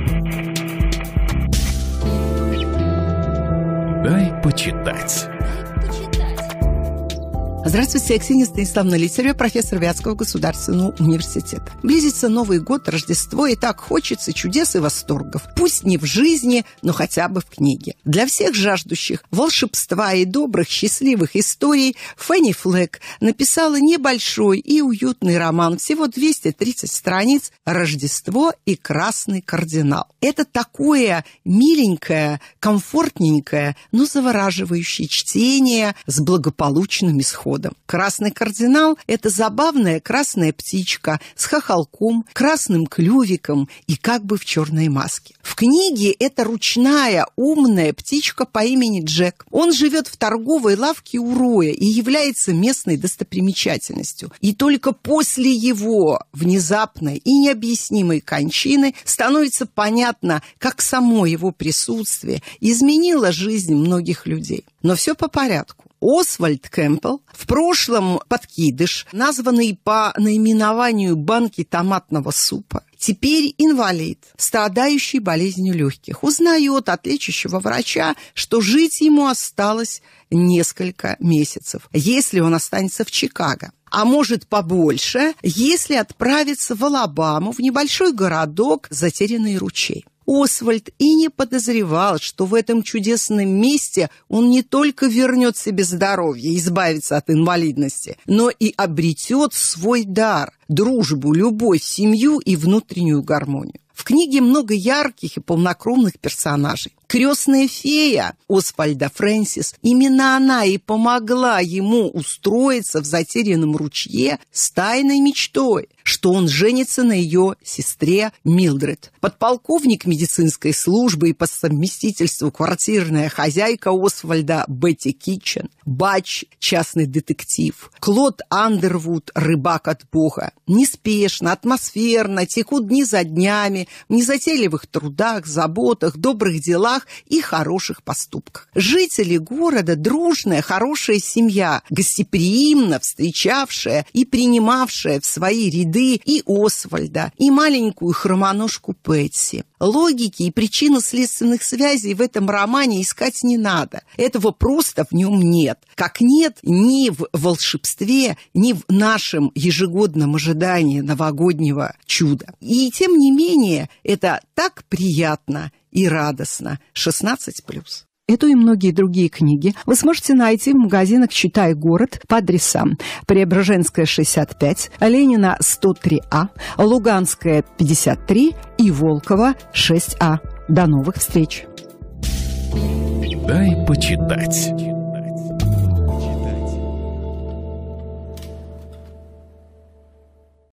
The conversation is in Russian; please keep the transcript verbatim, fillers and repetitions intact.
Дай почитать. Здравствуйте, я Ксения Станиславовна Литарева, профессор Вятского государственного университета. Близится Новый год, Рождество, и так хочется чудес и восторгов. Пусть не в жизни, но хотя бы в книге. Для всех жаждущих волшебства и добрых, счастливых историй Фенни Флэк написала небольшой и уютный роман, всего двести тридцать страниц, «Рождество и красный кардинал». Это такое миленькое, комфортненькое, но завораживающее чтение с благополучным исходом. Красный кардинал – это забавная красная птичка с хохолком, красным клювиком и как бы в черной маске. В книге это ручная, умная птичка по имени Джек. Он живет в торговой лавке у Роя и является местной достопримечательностью. И только после его внезапной и необъяснимой кончины становится понятно, как само его присутствие изменило жизнь многих людей. Но все по порядку. Освальд Кэмпбелл, в прошлом подкидыш, названный по наименованию банки томатного супа, теперь инвалид, страдающий болезнью легких, узнает от лечащего врача, что жить ему осталось несколько месяцев, если он останется в Чикаго. А может побольше, если отправиться в Алабаму, в небольшой городок «Затерянный ручей». Освальд и не подозревал, что в этом чудесном месте он не только вернет себе здоровье и избавится от инвалидности, но и обретет свой дар, дружбу, любовь, семью и внутреннюю гармонию. В книге много ярких и полнокровных персонажей. Крестная фея Освальда Фрэнсис, именно она и помогла ему устроиться в затерянном ручье с тайной мечтой, что он женится на ее сестре Милдред. Подполковник медицинской службы и по совместительству квартирная хозяйка Освальда Бетти Китчен, Батч, частный детектив, Клод Андервуд, рыбак от бога. Неспешно, атмосферно текут дни за днями, в незатейливых трудах, заботах, добрых делах и хороших поступках. Жители города – дружная, хорошая семья, гостеприимно встречавшая и принимавшая в свои ряды и Освальда, и маленькую хромоножку Пэтси. Логики и причинно-следственных связей в этом романе искать не надо. Этого просто в нем нет. Как нет ни в волшебстве, ни в нашем ежегодном ожидании новогоднего чуда. И тем не менее, это так приятно и радостно. шестнадцать плюс. Эту и многие другие книги вы сможете найти в магазинах «Читай город» по адресам: Преображенская, шестьдесят пять, Ленина, сто три А, Луганская, пятьдесят три и Волкова, шесть А. До новых встреч! Дай почитать.